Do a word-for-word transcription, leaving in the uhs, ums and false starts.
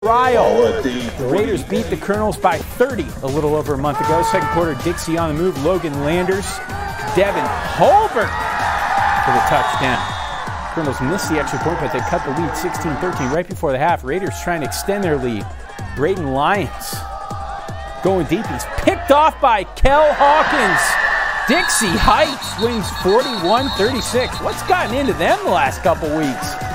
Ryle. The Raiders beat the Colonels by thirty a little over a month ago. Second quarter, Dixie on the move. Logan Landers, Devin Holbert for the touchdown. Colonels missed the extra point, but they cut the lead sixteen thirteen right before the half. Raiders trying to extend their lead. Braden Lyons going deep. He's picked off by Kel Hawkins. Dixie Heights wins forty-one thirty-six. What's gotten into them the last couple weeks?